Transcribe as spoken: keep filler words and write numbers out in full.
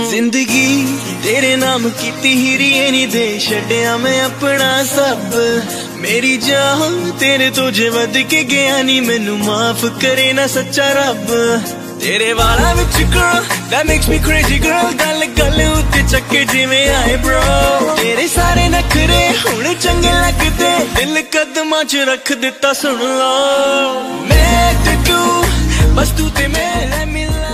जिंदगी तेरे नाम कीती हीरी नी दे छड्डिया मैं अपना सब मेरी जान तेरे तो जे वध के गया नी मैनू माफ करे ना सच्चा रब तेरे वाला विच girl that makes me crazy girl गल गल उत्ते चक्के जिवें आए bro तेरे सारे नखरे हुण चंगे लगदे दिल कदमां च रख दिता सुन लो मैं ते तू बस तू ते मैं मिल